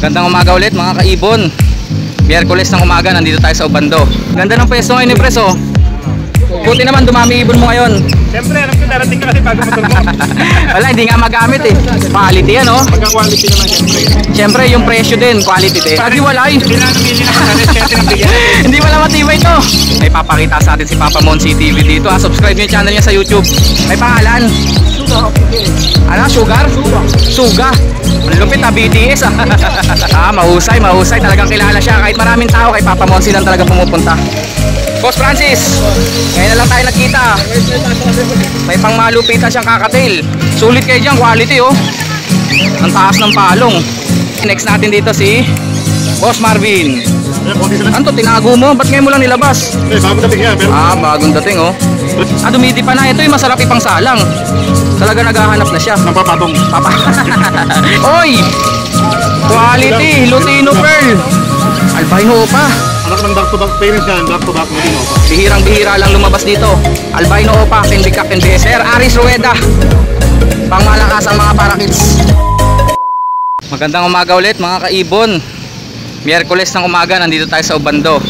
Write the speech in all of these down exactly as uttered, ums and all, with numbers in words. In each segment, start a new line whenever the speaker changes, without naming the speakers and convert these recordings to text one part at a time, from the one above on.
Magandang umaga ulit mga kaibon. Miyerkules ng umaga, nandito tayo sa Obando. Ganda ng pwesto ngayon ni Pres, oh. Buti naman dumami ibon mo ngayon.
Siyempre, alam ko darating ka kasi bago motor mo.
Wala, hindi nga magamit eh. Quality yan, oh.
Pagka-quality naman siyempre.
Siyempre, yung presyo din, quality din. Lagi walay.
Hindi na namili naman natin, siyempre nabigyan.
Hindi wala matibay to. May papakita sa atin si Papa Monsi T V dito. Ah, subscribe niyo yung channel niya sa YouTube. May pangalan. Ano? Sugar? Suga. Ang lupit, ah, B T S ah. Ah, mahusay, mahusay. Talagang kilala siya. Kahit maraming tao, kay Papa Monsi lang talaga pumupunta. Boss Francis, ngayon na lang tayo nagkita. May pang malupitan siyang kakatail. Sulit kayo dyan, quality oh. Ang taas ng palong. Next natin dito si Boss Marvin. Ano to, tinago mo? Ba't ngayon mo lang nilabas?
Eh, bagong dating yan, pero...
Ah, bagong dating oh. Ah, dumidi pa na. Ito yung masarap ipang salang. Talaga naghahanap na siya.
Napapatong.
Papa. Oy! Quality, Lutino Pearl. Albino pa.
Anak ng back-to-back parents yan, back-to-back mo din pa.
Bihirang-bihira lang lumabas dito. Albino Opa, Kenbika, Kenbeser, Aris Rueda. Pangmalakas ang mga parakits. Magandang umaga ulit mga kaibon. Miyerkules ng umaga, nandito tayo sa Obando.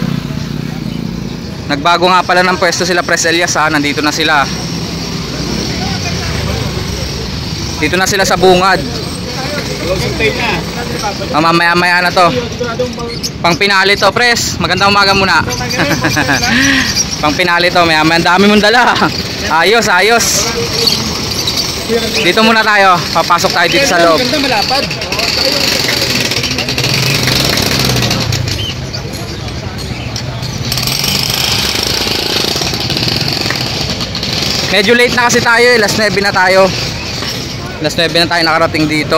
Nagbago nga pala ng pwesto sila Pres Elias, ha. Nandito na sila. Dito na sila sa bungad. Oh, mamaya maya na to. Pang pinali to, Pres. Magandang umaga muna. Pang pinali to, maya maya. Ang dami mong dala. Ayos, ayos. Dito muna tayo. Papasok tayo dito sa loob.
Ganda, malapad.
Medyo late na kasi tayo eh. Last nine na tayo. Last nine na tayo nakarating dito.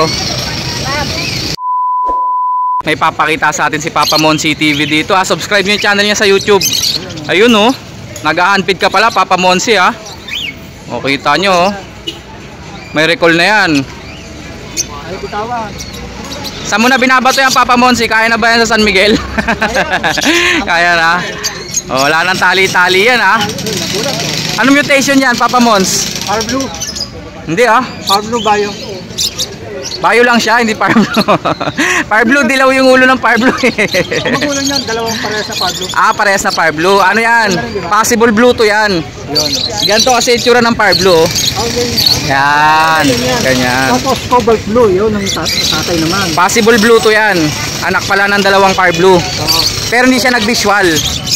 May papakita sa atin si Papa Monsi T V dito. Ah, subscribe niyo yung channel niya sa YouTube. Ayun oh. Nag-a-handpid ka pala Papa Monsi ah. O kita nyo oh. May recall na yan.
Ay, bitawan.
Saan mo na binabato yan Papa Monsi? Kaya na ba yan sa San Miguel? Kaya na. O, wala nang tali-tali yan ah. Anong mutation yan Papa Mons?
Far blue.
Hindi ah.
Far blue bayo.
Bayo lang siya, hindi far blue. Far blue, dilaw yung ulo ng far blue eh.
Ang magulang yan, dalawang parehas na far blue.
Ah, parehas na far blue. Ano yan? Possible blue to yan.
Yun.
Ganito kasi itsura ng far blue.
Okay.
Yan. Ganyan.
Tapos cobalt blue, yun ang tatay naman.
Possible blue to yan. Anak pala ng dalawang far blue.
Oo.
Pero hindi siya nag-visual.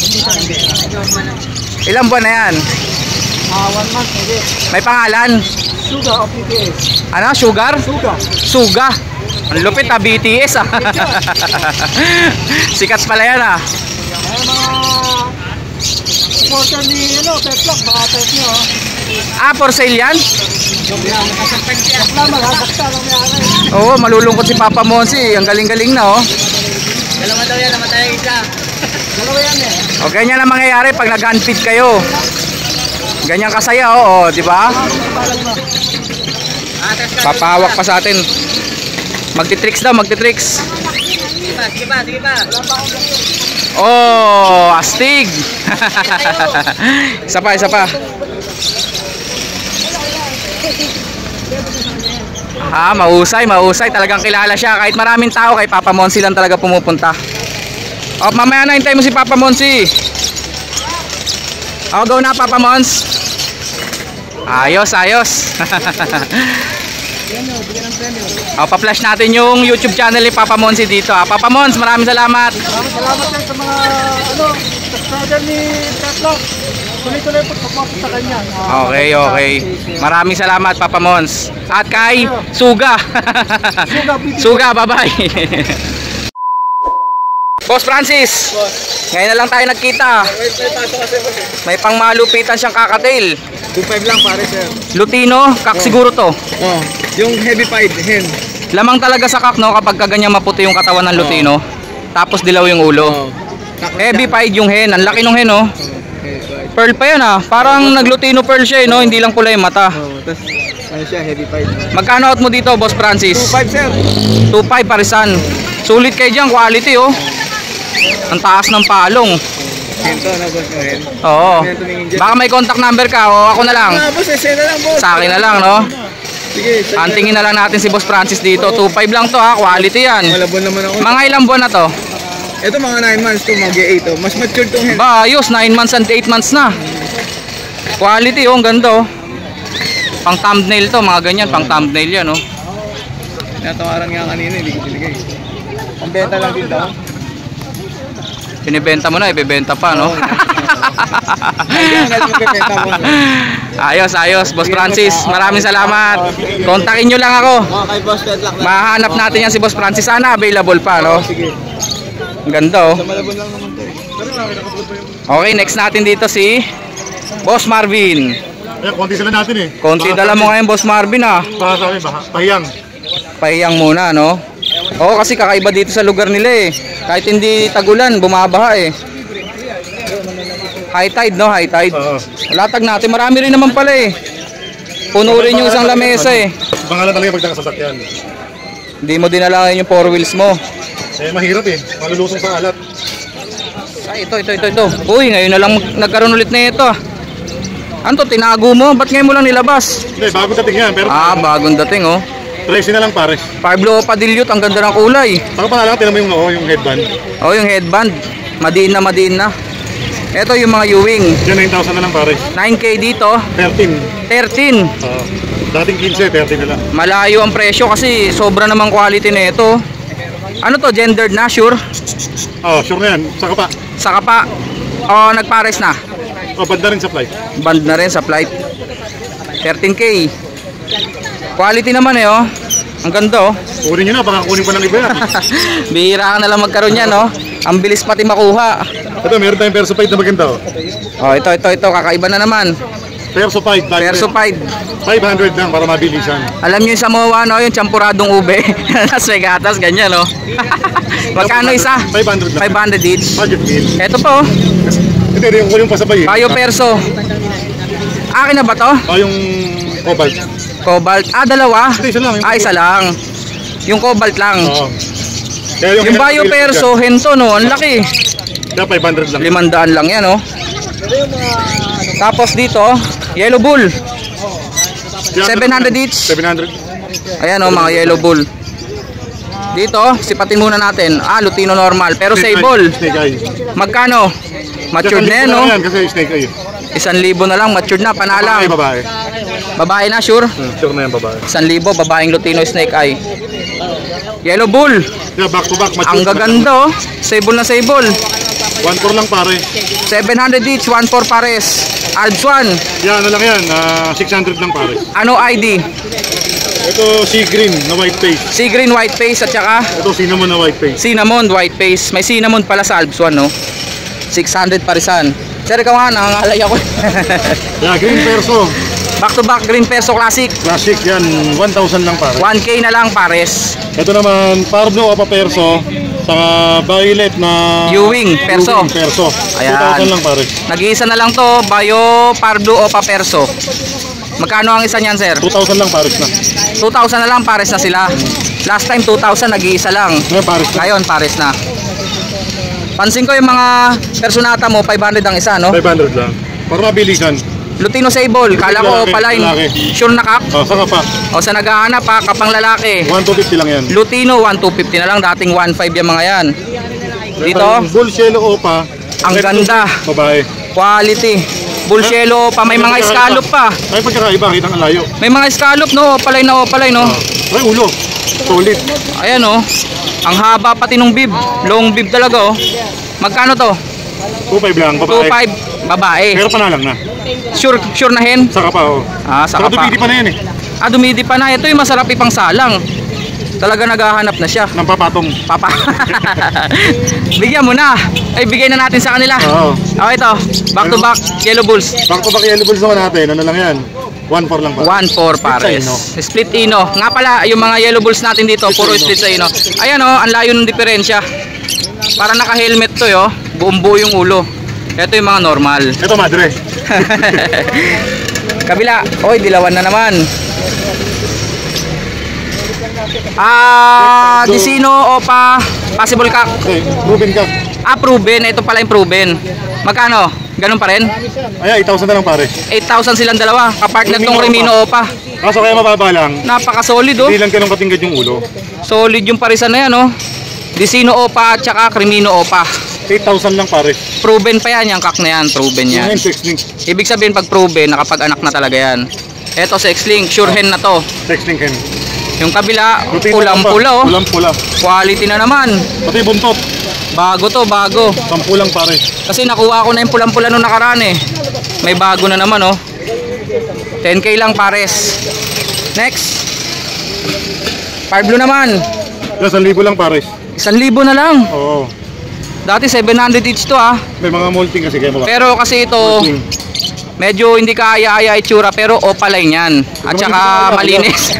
Ilang buwan na yan?
Ah, one month, hindi.
May pangalan?
Suga o P T S?
Ano? Sugar?
Suga.
Suga. Ang lupit ah, B T S ah. Sikat pala yan ah.
Ay, mga supporter ni, ano, Peplok, baka type nyo, oh.
Ah, for sale yan?
Bakla, maghasakta lang may
Oo, malulungkot si Papa Monsi. Ang galing-galing na oh.
Dalawa daw yan, namatay isa. Dalawa yan eh.
O ganyan ang mangyayari pag nag-handpid kayo. Ganyan kasaya oh, oh di ba? Papahawak pa sa atin. Magti-tricks daw, magti-tricks.
Sige pa, sige pa, sige pa.
Oh, astig. Isa pa, isa pa. Ah, mahusay, mahusay. Talagang kilala siya. Kahit maraming tao, kay Papa Monsi lang talaga pumupunta. Oh, mamaya na hintay mo si Papa Monsi. Oh, go na Papa Mons. Ayos, ayos. Oh, pa-flash natin yung YouTube channel ni Papa Monsi dito. Ah, Papa Mons, maraming salamat.
Maraming salamat lang sa mga, ano, subscriber ni Peplok. Tuloy-tuloy po pagpapos sa kanya. Ah,
Okay, okay. Maraming salamat Papa Mons. At kay Suga. Suga, bye-bye. Boss Francis. Ngayon na lang tayo nagkita. May pang malupitan siyang kakatail.
two five lang pare sir.
Lutino, kak siguro to.
Oh, yung heavy pied hen.
Lamang talaga sa kak no kapag kaganyan maputi yung katawan ng Lutino. Tapos dilaw yung ulo. Heavy pied yung hen. Ang laki ng hen oh. Pearl pa yan ah. Parang nag-Lutino pearl siya eh, no? Hindi lang pula yung mata.
Oh, tas ano siya, heavy pied.
Magkano out mo dito Boss Francis?
two five sir.
two five parisan. Sulit kayo dyan, quality oh. Ang taas ng palong.
Ito na boss mo rin.
Oo. Baka may contact number ka o ako na lang.
Ah, boss, esena lang boss.
Sa akin na lang, no?
Sige.
Antingin na lang natin si Boss Francis dito. two five lang to ha, quality yan.
Malabon naman ako.
Mga ilang buwan na to?
Ito mga nine months to, mag-eight to. Mas mature tong hen.
Ba, ayos, nine months and eight months na. Quality oh, ang ganda oh. Pang thumbnail to, mga ganyan, pang thumbnail yan oh.
Natawaran nga kanina, hindi ko binigay. Ang benta lang din daw.
Pinibenta mo na, ibebenta pa no? Ayos, ayos, Boss Francis. Maraming salamat. Kontakin nyo lang ako.
Okay, Boss Petlock.
Mahanap natin yan si Boss Francis. Sana available pa no?
Sige.
Ang ganda oh.
Sa Malabon lang naman to.
Okay, next natin dito si Boss Marvin.
Ayan, konti sila natin eh.
Konti dala mo ngayon Boss Marvin ah.
Baka sa amin, baka pahiyang.
Pahiyang muna no? Oo, kasi kakaiba dito sa lugar nila eh. Kahit hindi tagulan, bumabaha eh. High tide no, high tide.
Oo.
Latag natin, marami rin naman pala eh. Puno rin yung isang lamesa eh.
Pangalan talaga pag nakasasakyan.
Hindi mo dinala yung four wheels mo.
Eh, mahirap eh. Malulusong sa alat.
Ay, ito, ito, ito, ito. Uy, ngayon na lang nagkaroon ulit na ito. Ano to, tinago mo? Ba't ngayon mo lang nilabas?
Hindi, bago dating yan. Pero
Ah, bagong dating oh.
tracing na lang pares.
Pablo Padilliot, ang ganda ng kulay.
Saka pangalan, tinan mo yung, oh, yung headband.
Oh, yung headband. Madiin na, madiin na. Ito yung mga U-wing.
Yan, nine thousand na lang pares.
nine K dito,
thirteen.
thirteen.
Oo. Dating fifteen, thirteen na lang.
Malayo ang presyo kasi sobra namang quality na ito. Ano to, gendered na, sure?
Oo, sure na yan. Saka pa.
Saka pa, oh, nagpares na.
Oh, banda rin sa flight.
Band na rin sa flight. thirteen K. Quality naman eh oh. Ang ganda oh.
Kunin nyo na, baka kunin pa ng iba yan.
Bihira ka na lang magkaroon yan oh. Ang bilis pati makuha.
Ito, meron tayong Perso five na maganda. Oh,
Oh, ito, ito, ito, kakaiba na naman.
Perso five.
Perso five.
five hundred lang para mabilisan.
Alam niyo yung Samoa ano, yung champuradong ube. Las Vegas, ganyan oh. Magkano isa?
five hundred lang.
five hundred each.
Budget meal.
Ito po,
Ito, yung kunin pasabay eh.
Bayo Perso. Akin na ba to?
Oh, yung Cobalt.
Cobalt. Ah, dalawa?
Hindi, isa lang.
Ah, isa lang. Yung Cobalt lang.
Oo. Kaya
Yung Bayo Perso, hento no, ang laki.
Kaya five hundred lang.
limandaan lang yan oh. Tapos dito, Yellow Bull. seven hundred each.
seven hundred.
Ayan oh, mga Yellow Bull. Dito, sipatin muna natin. Ah, Lutino normal, pero sable.
Snake eye.
Magkano? Matured na yan, no?
Yan, kasi snake eye.
Isang libo na lang, matured na, panalang.
Babae, babae.
Babae na, sure?
Hmm, sure na yan, babae.
Isang libo, babaeng Lutino Snake Eye. Yellow Bull.
Yeah, back to back.
Ang gaganda, oh. Sable na sable.
one four lang pare.
seven hundred each, one four pares. Alps one.
Yan, ano lang yan. Uh, six hundred lang pare.
Ano I D?
Ito, sea green na white face.
Sea green white face at saka
Ito, cinnamon na white face.
cinnamon white face. May cinnamon pala sa Alps one, no? six hundred parisan. Sir, ikaw nga, nangangalay ako.
Yeah, green perso.
Back to back green Perso Classic.
Classic yan, one thousand lang pare.
one K na lang pares.
Ito naman, Parblo Opa Perso. Saka violet na
Ewing Perso.
Ewing Perso.
Ayan.
two thousand lang pare.
Nag-iisa na lang to, Bayo Pardo o Paperso. Magkano ang isa niyan, sir?
two thousand lang pares na.
two thousand na lang, pares na sila. Last time two thousand, nag-iisa lang.
Ngayon pares na.
Ngayon, pares na. Pansin ko yung mga personata mo, five hundred ang isa, no?
five hundred lang. Para mabilisan.
Lutino Sable, kala ko
Lalaki,
pala
lalaki.
sure na kap.
Oh, saka pa.
O sa naghahanap pa, kapang lalaki.
one two fifty lang yan.
Lutino, one two fifty na lang, dating one five yung mga yan. Dito,
Yung Bull Cielo Opa.
ang ganda.
Babae.
Quality. Bullshelo pa, may mga scallop pa.
Ay, pagkakaiba, kitang ang layo.
May mga scallop, no? Opalay na opalay, no?
Ay, ulo. Solid.
Ayan, oh. Ang haba pati nung bib. Long bib talaga, oh. Magkano to?
two five lang, babae.
two five, babae.
Pero panalang na.
Sure, sure na hen?
Saka pa, oh.
Ah, saka
Saka
pa.
dumidi pa na yan eh.
Ah, dumidi pa na. Ito yung masarap ipang salang. Talaga naghahanap na siya.
Nang papatong.
Papa. Bigyan mo na. Ay, bigay na natin sa kanila.
Oo.
Okay, ito. Back to back, Yellow Bulls.
Back to back yellow bulls naman natin. Ano lang yan? one four lang pa.
one four pares.
Ino.
Split Ino. Nga pala, yung mga Yellow Bulls natin dito, puro split sa Ino. Ayan, oh, ang layo ng diferensya. Para naka-helmet to, yo. Buong buo yung ulo. Ito yung mga normal.
Ito, madre.
Kabila. Oy, dilawan na naman. Ah, Disino Opa, possible cock.
Okay, proven ka.
Ah, proven. Ito pala yung proven. Magkano? Ganun pa rin?
Ay, eight thousand na lang pare.
eight thousand silang dalawa. Kapartner tong Remino Opa.
Kaso kaya mababa lang.
Napaka-solid oh.
Hindi lang ganun katingkad yung ulo.
Solid yung parisan na yan oh. Dicino Opa at saka Crimino Opa.
eight thousand lang pare.
Proven pa yan, yung kak na yan. Proven yan.
Yung X-Link.
Ibig sabihin pag proven, nakapag-anak na talaga yan. Eto sa X-Link, sure hen na to.
X-Link hen.
Yung kabila,
Rutina
pulang-pula oh.
Pulang-pula.
Quality na naman.
Pati buntot.
Bago to, bago.
Sampu lang pare.
Kasi nakuha ko na yung pulang-pula nung nakaraan eh. May bago na naman oh. ten K lang pares. Next. Fire blue naman.
Yes, one thousand lang pare.
isang libo na lang.
Oo.
Dati seven hundred each to ah.
May mga molting kasi kaya mababa.
Pero kasi ito
Molting.
medyo hindi kaaya-aya itsura pero opaline yan. At saka malinis.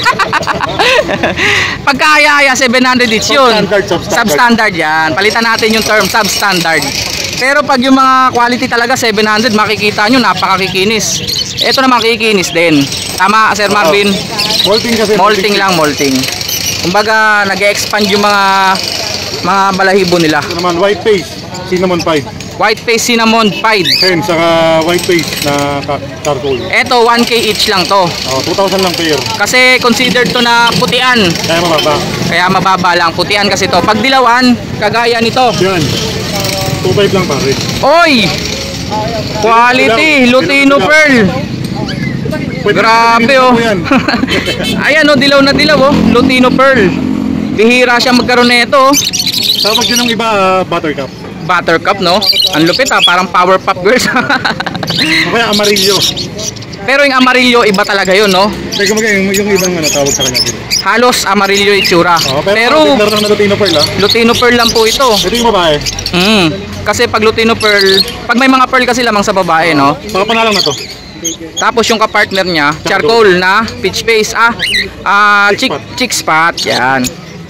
Pagkaaya-aya seven hundred each yun.
Substandard, substandard.
Substandard yan. Palitan natin yung term substandard. Pero pag yung mga quality talaga seven hundred, makikita nyo napakakikinis. Ito naman kikinis din. Tama Sir Marvin?
Molting kasi.
Molting lang, molting. Kumbaga nag-expand yung mga mga balahibo nila.
Ito naman white face, cinnamon pied.
White face cinnamon pied.
Hen saka white face na charcoal.
Eto one K each lang to.
Oh, two thousand lang pair.
Kasi considered to na putian.
Kaya mababa.
Kaya mababa lang putian kasi to. Pag dilawan, kagaya nito.
Yan. two five lang pare.
Oy! Quality, Lutino Pearl.
Pwede
Grabe oh. Ayan oh, dilaw na dilaw oh. Lutino Pearl. Bihira siya magkaroon nito oh.
Tapos yun ang iba, uh, buttercup.
Buttercup no? Ang lupit ah, parang Powerpuff Girls.
Kaya amarillo.
Pero yung amarillo iba talaga yun no?
Teka mag yung, yung ibang ano, tawag sa kanya dito.
Halos amarillo itsura.
Oh, pero
pero
pero lang na Lutino Pearl ah.
Lutino Pearl lang po ito.
Ito yung babae.
Mm. Kasi pag Lutino Pearl, pag may mga pearl kasi lamang sa babae no?
Pakapanalang na to.
Tapos yung kapartner niya, charcoal na peach face ah, ah
Chick
chick,
spot.
chick spot, yan.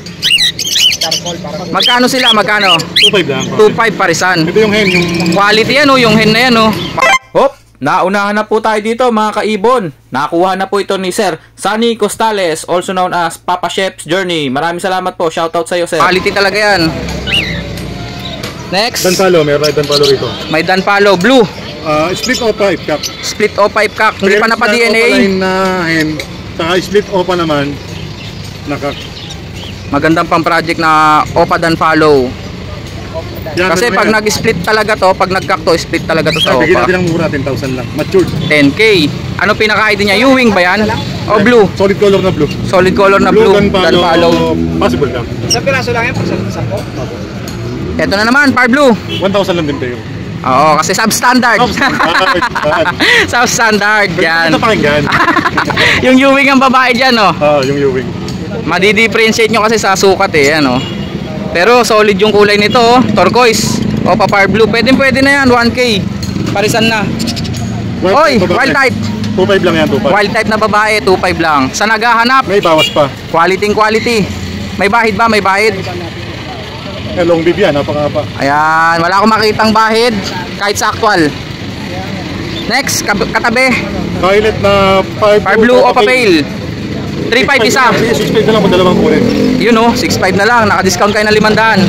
Magkano sila? Magkano?
two five lang.
two five parisan.
Ito yung hen, yung
Quality yan oh, yung hen na yan oh. Hop, naunahan na po tayo dito mga kaibon. Nakuha na po ito ni Sir Sunny Costales, also known as Papa Chef's Journey. Maraming salamat po, shoutout sa iyo Sir. Quality talaga yan. Next,
Danpalo, meron tayo Danpalo rito.
may Danpalo Blue.
Uh, split opa, ipkap.
Split O five cock, hindi pa na pa D N A.
Line na hen, saka split opa naman. Naka.
Magandang pang project na Opa Danpalo.
Yan,
Kasi
meron
pag
yan.
nag-split talaga to, pag nag-cock to, split talaga to sa
Ah, bigyan
Opa.
natin ng mura, ten thousand lang. Matured.
ten K. Ano pinaka-I D niya? Ewing ba yan? O blue?
Solid color na blue.
Solid color na blue.
Danpalo.
Danpalo.
Possible lang.
Isang piraso lang yan, pag sa po.
Ito na naman, Par Blue.
one thousand lang din tayo.
Oo, kasi substandard.
Substandard.
Substandard, yan.
Ito pakinggan.
Yung Ewing ang babae dyan, oh.
Ah, yung Ewing.
Madi-differentiate nyo kasi sa sukat eh, ano. Pero solid yung kulay nito, oh. Turquoise. Opa Par Blue. Pwede pwede na yan, one K. Parisan na. Oy,
babae.
wild type.
two five lang yan, two five.
Wild type na babae, two five lang. Sa naghahanap,
May bawas pa.
quality quality. May bahid ba? May bahid.
Eh, long bib yan, napakahaba.
Ayan, wala akong makitang bahid kahit sa actual. Next, kab- katabi,
Violet na five
Par Blue o Papel. three five isa.
six five na lang kung dalawang kulay.
Yun oh, six five na lang, naka-discount kayo ng limandaan.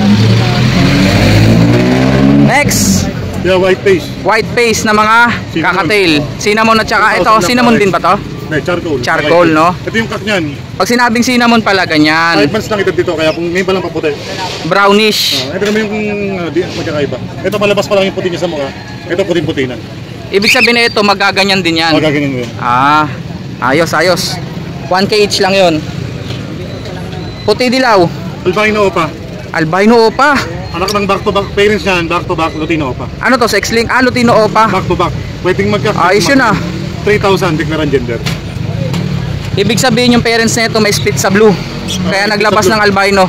Next,
Yeah, white face.
white face na mga
Cinnamon.
kakatail. Cinnamon at saka ito, cinnamon din ba to?
May charcoal.
Charcoal,
White
no?
face. Ito yung kak niyan.
Pag sinabing cinnamon pala, ganyan.
five months lang ito dito, kaya kung ngayon pa lang paputi.
Brownish.
Ah, ito naman yung uh, di, magkakaiba. Ito malabas pa lang yung puti niya sa mukha. Ito puting-puti na.
Ibig sabihin na ito, magaganyan din yan.
Magaganyan mo yun.
Ah, ayos, ayos. one K each lang yon. Puti dilaw.
Albino Opa.
Albino Opa.
Anak ng back-to-back. Parents niyan, back-to-back. Lutino Opa.
Ano to, sex link? Ah, Lutino Opa.
Back-to-back. Pwedeng magka-
Ayos yun ah.
three thousand, declaran gender.
Ibig sabihin yung parents nito may split sa blue. Kaya
Ah,
naglabas
split sa
ng albino.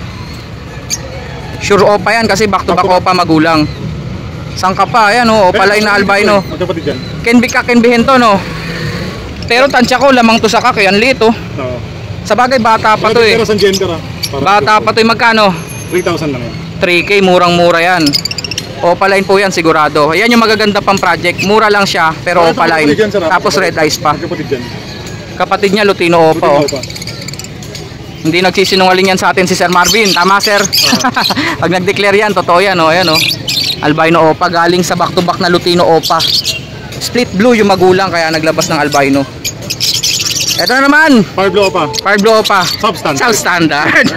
Sure Opa yan kasi back to back
Back to
Opa magulang. Sangka pa, ayan oh, Opa line na albino.
Magkapatid yan.
Can be kak, can be hento no. Pero tansya ko, lamang to sa kak, yan lit oh.
Oo.
Sa bagay, bata pa to eh.
Pero sa gender ah. Para-
Bata pa to eh, magkano?
three thousand lang yan.
three K, murang-mura yan. Opa line po yan sigurado. Ayan yung magaganda pang project. Mura lang siya, pero
Ah,
Opa line.
magkapatid yan, sir, ah.
Tapos red eyes pa.
Magkapatid yan.
Kapatid niya, Lutino Opa oh.
Lutino Opa.
Hindi nagsisinungaling yan sa atin si Sir Marvin. Tama, Sir? Pag nag-declare yan, totoo yan, oh. Ayan, oh. Albino Opa, galing sa back-to-back na Lutino Opa. Split blue yung magulang, kaya naglabas ng albino. Ito na naman.
Parblo Opa.
Parblo Opa.
Substandard.
Substandard.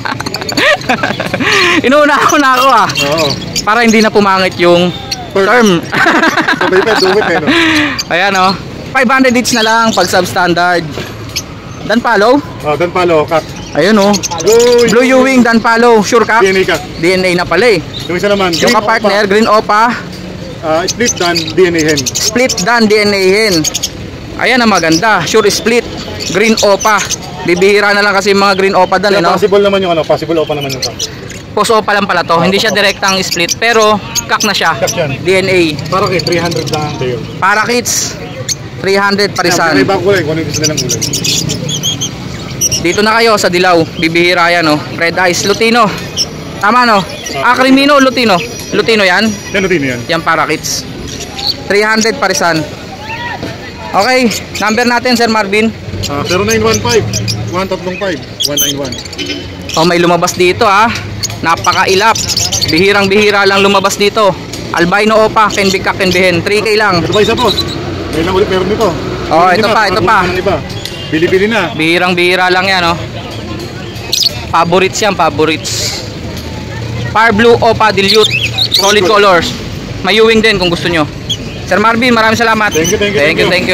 Inuuna ako na ako ah.
Oo.
Para hindi na pumangit yung term.
Sabay pa, dumit eh, no?
Ayan oh. five hundred each na lang pag substandard. Dan Palo.
Oh, Dan Palo, cut.
Ayun oh.
Blue,
Blue Ewing, Dan Palo. Sure ka?
D N A cut.
D N A na pala eh.
Yung isa naman,
Yung
Green
kapartner,
Opa.
Green Opa.
Ah, split Dan, D N A hen.
Split Dan, D N A hen. Ayan ang maganda. Sure split. Green Opa. Bibihira na lang kasi mga Green Opa dan eh, no?
Possible naman yung ano, possible Opa naman yung cut.
Post Opa lang pala to. Hindi siya direktang split pero kak na siya.
Kak yan.
D N A.
Para kay three hundred lang ang tayo.
Para kids. three hundred parisan.
May ibang kulay, kung ano yung gusto nilang kulay.
Dito na kayo sa Dilaw. Bibihira yan oh. Red Eyes Lutino. Tama no? Ah, Crimino Lutino. Lutino yan.
Yan, Lutino yan.
Yan para kids. three hundred parisan. Okay, number natin Sir Marvin.
Ah, zero nine one five, one three five, one nine one.
Oh, may lumabas dito ah. Napakailap. Bihirang-bihira lang lumabas dito. Albino Opa, can be cock and be hen. three K lang.
Ito pa isa po. May lang ulit meron nito.
Oh,
Hindi
ito
na,
pa, ito pa.
ng iba. Bili-bili na.
Bihirang-bihira lang yan oh. Favorites yan, favorites. Par Blue Opa Dilute. Solid colors. May Ewing din kung gusto nyo. Sir Marvin, maraming salamat.
Thank you, thank you,
Thank you, thank you.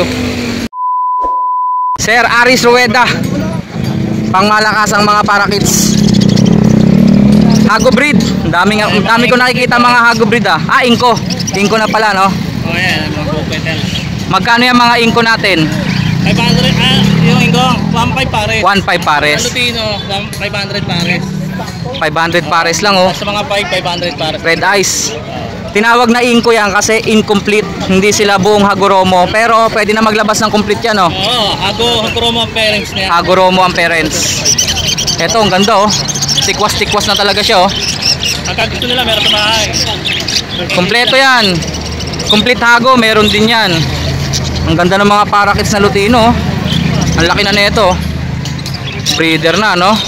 Sir Aris Rueda. Pangmalakasang mga parakits. Hago breed. Ang daming ang dami ko nakikita mga hago breed ah. Ah, inko. Inko na pala no.
Oh yeah, mag-opetel.
Magkano yung mga inko natin?
five hundred, ah, yung ingong, one five pares.
one five pares.
Lutino, five hundred pares.
five hundred pares lang oh.
Sa mga five, five hundred pares.
Red Eyes. Tinawag na inko yan kasi incomplete. Hindi sila buong Hagoromo. Pero pwede na maglabas ng complete yan oh.
Oo, Hago, Hagromo ang parents niya.
Hagoromo ang parents. Eto, ang ganda oh. Tikwas-tikwas na talaga siya oh.
Pagka gusto nila, meron sa bahay.
Kompleto yan. Complete Hago, meron din yan. Ang ganda ng mga parakits na Lutino oh. Ang laki na nito. Breeder na no.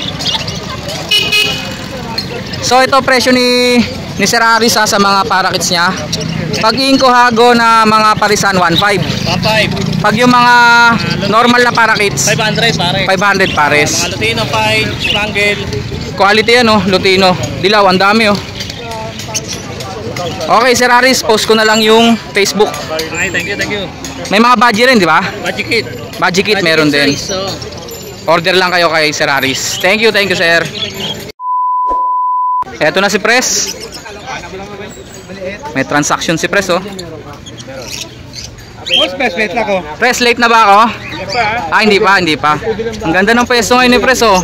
So ito presyo ni ni Sir Aris ha, sa mga parakits niya. Pag inko Hago na mga parisan one five.
one five.
Pag yung mga normal na parakits
five hundred pares.
five hundred pares.
Mga Lutino, five, Spangle.
Quality yan oh, Lutino. Dilaw, ang dami oh. Okay Sir Aris, post ko na lang yung Facebook.
Okay, thank you, thank you.
May mga budgie rin di ba?
Magic Kit.
Budgie kit meron din.
So,
Order lang kayo kay Sir Aris. Thank you, thank you sir. Eto na si Pres. May transaction si Pres oh.
Boss, best bet lang ko.
Pres, late na ba ako? Ah, hindi pa, hindi pa. Ang ganda ng pwesto ngayon ni Pres oh.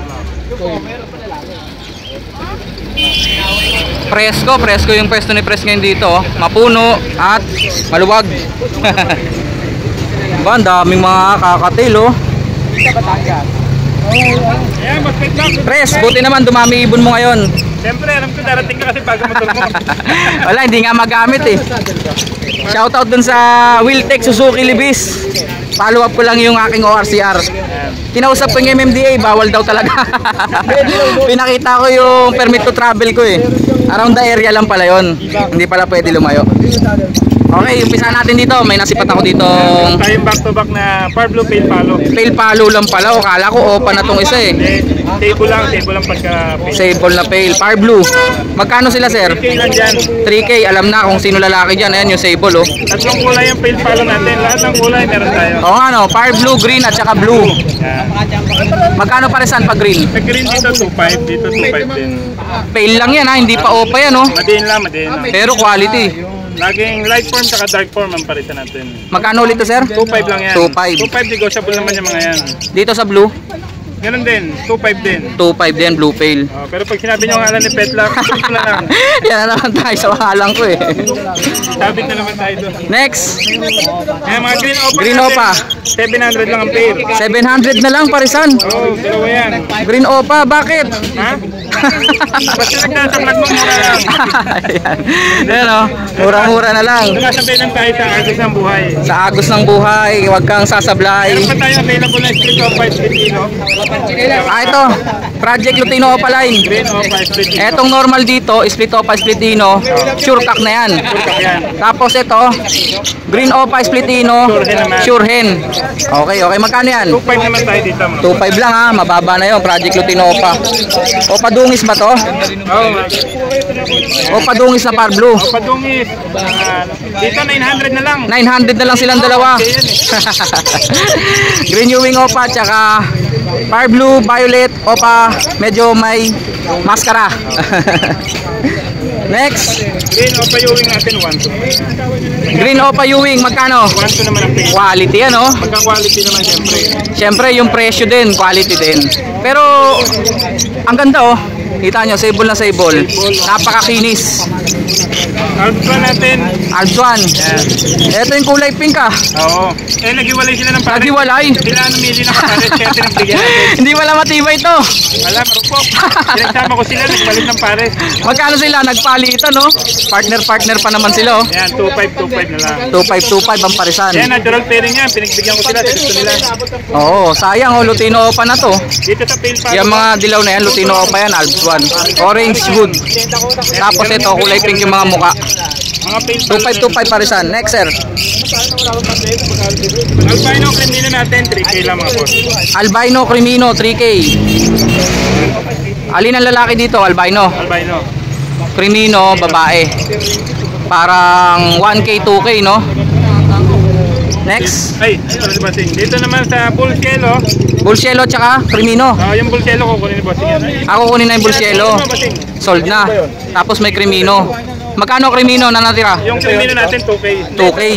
Presko, presko yung pwesto ni Pres ngayon dito oh. Mapuno at maluwag. Ba, ang daming mga kakatil oh.
Ayan, mas bet lang.
Pres, buti naman dumami ibon mo ngayon.
Siyempre, alam ko darating ka kasi bago motor mo.
Wala, hindi nga magamit eh. Shoutout dun sa Wiltec Suzuki Libis. Follow up ko lang yung aking O R C R. Kinausap ko yung M M D A, bawal daw talaga. Pinakita ko yung permit to travel ko eh. Around the area lang pala yon. Hindi pala pwede lumayo. Okay, umpisa natin dito. May nasipat ako dito.
Tayong back to back na Par Blue Pale Palo.
Pale Palo lang pala. O, kala ko opa na tong isa eh.
Table lang, table lang pagka
Sable na Pale. Par Blue. Magkano sila sir?
three K lang dyan.
three K. Alam na kung sino lalaki dyan. Ayan yung Sable oh.
Tatlong kulay yung Pale Palo natin. Lahat ng kulay meron tayo.
Oo nga no. Par Blue, Green at saka Blue.
Yan.
Magkano paresan pag Green?
Sa green dito two five, dito two five din.
Pale lang yan ha. Hindi pa opa yan oh.
Madiin lang, madiin lang.
Pero quality.
Laging light form saka dark form ang parisan natin.
Magkano ulit to sir?
two five lang yan.
two five.
two five negotiable naman yung mga yan.
Dito sa Blue?
Ganun din, two five din.
two five din, Blue Pale.
Oh, pero pag sinabi niyo ang alam ni Petlock, shoot na lang.
Yan na naman tayo sa pangalan ko eh.
Sabit na naman tayo doon.
Next,
Ayan, mga green opa
Green
natin,
opa.
seven hundred lang ang pair.
seven hundred na lang parisan.
Oh, dalawa yan.
Green Opa, bakit?
Ha?
Basta nagsasablog mo, mura lang.
Ayan. Ayan o, mura-mura na lang.
Sumasabay lang tayo sa agos ng buhay.
Sa agos ng buhay, huwag kang sasablay.
Meron pa tayo available na split of five split ino.
Ah, ito, Project Lutino Opaline.
Green of five split ino.
Etong normal dito, split opa, split ino, sure cock na yan.
Yan.
Tapos ito, green opa, split ino, sure hen. Okay, okay, magkano yan?
two five naman tayo dito. mga
two five lang ha, mababa na yun, Project Lutino Opa. Opa dungis ba to?
Oo,
Opa dungis na par blue.
padungis. Ah, dito nine hundred na lang.
nine hundred na lang silang dalawa.
Okay yan eh.
Green Ewing Opa, tsaka par blue, violet, Opa, medyo may maskara. Next,
Green o payuwing natin one two.
Green Opa Ewing, magkano?
one two naman ang pay.
Quality ano?
Magka-quality naman siyempre.
Siyempre yung presyo din, quality din. Pero ang ganda oh. Kita nyo, sable na sable. Napakakinis.
Ultra natin.
Aljuan. Ito yung kulay pink ah.
Oo. Eh, naghiwalay sila ng pares.
Naghiwalay.
Sila ano mili ng pares kaya tinagbigyan natin.
Hindi wala matibay ito.
Wala, marupok. Pinagsama ko sila, nagpalit ng pares.
Magkano sila? Nagpalitan no? Partner-partner pa naman sila oh.
Yan, two five two five na lang.
two five two five ang parisan.
Yan, natural pairing yan. Pinagbigyan ko sila. Gusto nila.
Oo, sayang oh. Lutino Opa na to.
Dito sa pale pa.
Yung mga dilaw na yan, Lutino Opa yan, Aljuan. Orange wood. Tapos ito, kulay pink yung mga muka.
Mga pale
two five two five parisan. Next sir.
Albino cream natin, three K lang mga boss.
Albino Crimino, three K. Alin ang lalaki dito? Albino.
Albino.
Crimino, babae. Parang one K, two K, no? Next.
Ay, ano ba sing? Dito naman sa bull cielo.
Bulsielo tsaka Crimino.
Ah, yung bull cielo ko kunin ni boss yan.
Ako kunin na yung Bulsielo. Sold na. Tapos may Crimino. Magkano Crimino na natira?
Yung cream natin two K.
two K.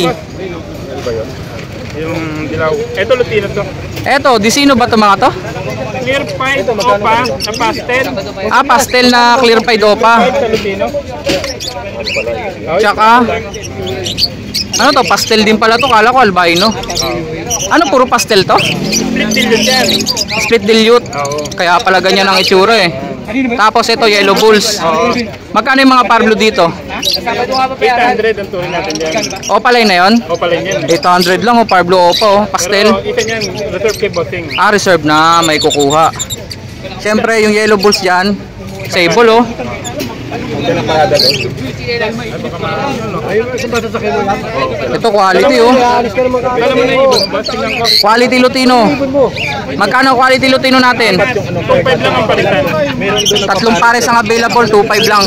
Yung dilaw. Ito Lutino to.
Eto, disino ba ito mga to?
Clear pipe opa na pastel.
Ah, pastel na clear pied opa.
Sa Lutino.
Tsaka, ano to? Pastel din pala to. Kala ko albino. Ano, puro pastel to?
Split dilute yan.
Split dilute.
Oo.
Kaya pala ganyan ang itsura eh. Tapos ito, yellow bulls. Magkano yung mga par blue dito?
eight hundred ang tuloy natin dyan.
Opaline na yun?
Opa lang yan.
eight hundred lang o, par blue opa oh. Pastel.
Pero isa niyan, reserve kay bossing.
Ah, reserve na, may kukuha. Siyempre, yung yellow bulls dyan, sable oh. Ito quality oh.
Alam mo na yung ibon, boss. Tingnan ko.
Quality Lutino. Magkano quality Lutino natin?
two five lang ang palitan. Meron doon.
Tatlong pares ang available, two five lang.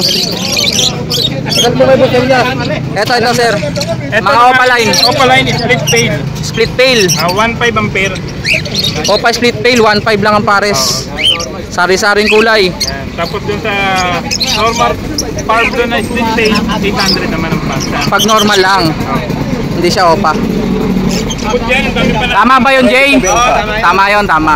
Ito, ito sir. Mga opaline.
Opaline, split pail.
Split pail.
Ah, one five ang pair.
Opa split pail, one five lang ang pares. Sari-saring kulay.
Yan. Tapos dun sa normal farm doon na split pail, eight hundred naman ang pasta.
Pag normal lang. Hindi siya opa.
Bukod yan, ang dami pa na.
Tama ba yun, Jay? Tama yun, tama.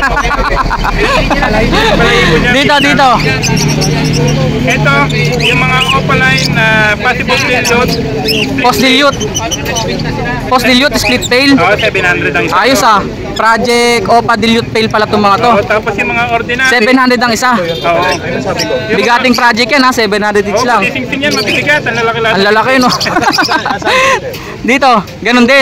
Dito, dito.
Ito, yung mga opaline na possible dilute.
Post dilute. Post dilute, split tail.
Oo, seven hundred ang isa.
Ayos ah. Project Opa dilute tail pala itong mga to.
Oo, tapos yung mga ordinary.
seven hundred ang isa.
Oo. Yung
Bigating project yan ha, seven hundred each
Oo,
lang.
sing-sing yan, mabibigat. Ang lalaki lahat.
Ang lalaki no. Dito, ganun din.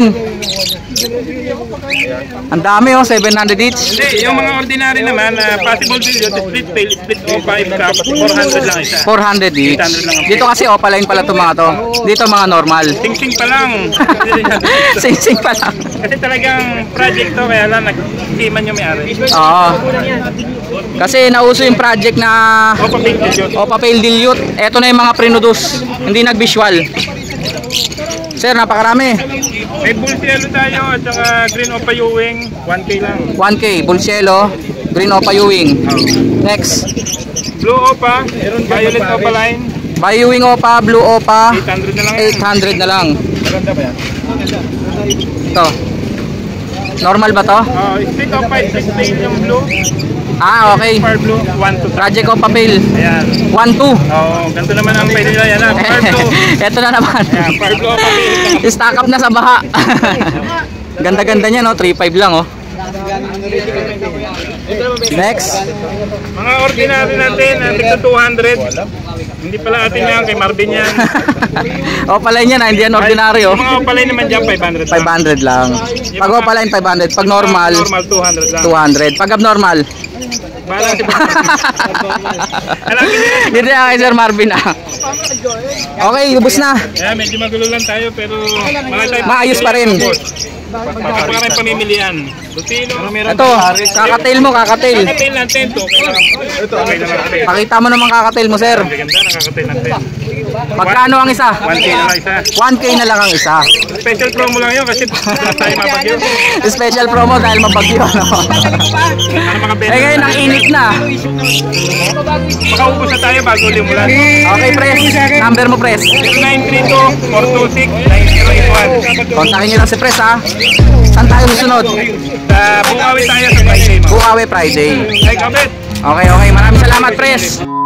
Ang dami oh, seven hundred each.
Hindi, yung mga ordinary naman, na possible dilute, split pail, split opa, cup, four hundred lang isa.
four hundred each.
eight hundred lang ang
Dito kasi Opaline pala itong mga to. Dito mga normal.
Sing-sing pa lang.
Sing-sing pa lang.
Kasi talagang project to, kaya lang nag-teaman yung may-ari.
Oo. Kasi nauso yung project na
Opa pail dilute.
Opa Pail Dilute. Ito na yung mga pre-noodles. Hindi nag-visual. Sir, napakarami.
May bull cielo tayo at saka green opa Ewing, one K lang.
one K, Bulsielo, Green Opa Ewing. Next,
Blue opa, violet opa line,
Bay Ewing Opa, Blue Opa,
eight hundred na lang.
eight hundred na lang.
Maganda ba yan?
Ito. Normal ba to?
Oh, split opa, split pail yung blue.
Ah, okay.
Far blue, one to
Project Opa Pail,
Ayan.
one two.
Oh, ganito naman ang pwede nila yan. ah. Far blue.
Ito na naman.
Ayan, far blue opa pail.
Stack up na sa baha. Ganda-ganda niya no, three five lang oh. Next.
Mga ordinary natin, natin sa two hundred. Hindi pala atin yan, kay Marvin yan.
Opaline yan, ah, hindi yan ordinaryo.
Yung mga opalay naman dyan, five hundred lang.
five hundred lang. Pag opaline, five hundred. Pag normal,
Normal, two hundred lang.
two hundred. Pag abnormal,
Bahala si Alam ko din.
dito na kay Sir Marvin ah. Okay, lubos na.
Yeah, medyo magulo lang tayo, pero mga tayo.
Maayos pa rin.
Makaparang pamimilian. Lutino.
Ito, kakatail mo, kakatail.
Nakatail natin to. Okay na natin.
Pakita mo naman kakatail mo, sir.
Ganda, nakakatail natin.
Magkano ang isa?
one K na lang isa.
one K na lang ang isa.
Special promo lang yun kasi wala tayo mapagyo.
Special promo dahil mabagyo. No?
Ano mga
Eh ngayon, ang init na.
Makaubos na tayo bago limulan.
Okay, press. Number mo, press.
zero nine three two, four two six, nine zero eight one.
Kontakin nyo lang si press, ha? Saan tayo susunod?
Sa Bukawi tayo sa Friday mo.
Bukawi Friday.
Ay, kabit!
Okay, okay. Maraming salamat, press.